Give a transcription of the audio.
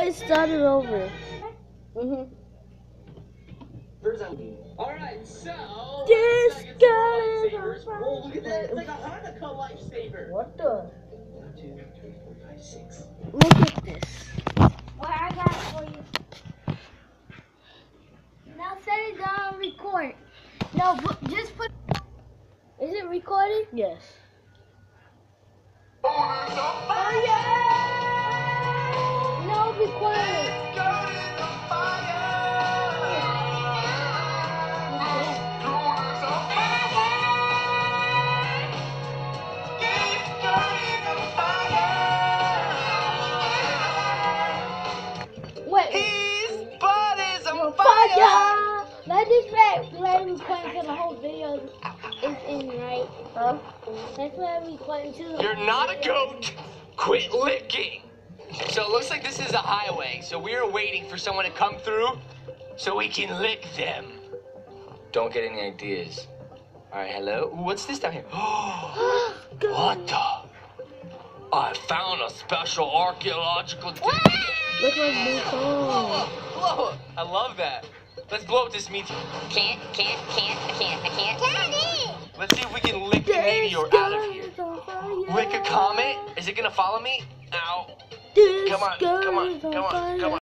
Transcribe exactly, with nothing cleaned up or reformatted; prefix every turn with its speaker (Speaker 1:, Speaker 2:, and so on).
Speaker 1: guys start it over.
Speaker 2: Mhm.
Speaker 3: Alright, so
Speaker 1: This
Speaker 3: let's get some
Speaker 1: guy is
Speaker 3: lightsabers.
Speaker 1: on
Speaker 3: Whoa, look at that. It's like a Hanukkah lifesaver.
Speaker 2: What the?
Speaker 3: One, two, three, four, five, six.
Speaker 1: Look at this.
Speaker 4: Well, I got it for you. Now set it down, record. No, put, just put. Is it recording?
Speaker 1: Yes.
Speaker 4: Oh yeah! No, be quiet. Wait.
Speaker 3: His body's on
Speaker 4: Fire!
Speaker 3: fire.
Speaker 4: Let's just let let me record until the whole video is in, right?
Speaker 2: Huh?
Speaker 4: Let's let me record until the
Speaker 3: You're
Speaker 4: whole
Speaker 3: not a
Speaker 4: video
Speaker 3: goat. Quit licking. So it looks like this is a highway. So we are waiting for someone to come through so we can lick them. Don't get any ideas. All right, hello. Ooh, what's this down here? What the? I found a special archaeological.
Speaker 1: Look like this song.
Speaker 3: Blow it. I love that. Let's blow up this meat.
Speaker 5: Can't, can't, can't, I can't, I can't. Daddy!
Speaker 3: Let's see if we can lick the meteor out of here. Lick a comet? Is it gonna follow me? Ow.
Speaker 1: This
Speaker 3: Come on,
Speaker 1: girl
Speaker 3: come on,
Speaker 1: is on
Speaker 3: come on,
Speaker 1: fire.
Speaker 3: come on.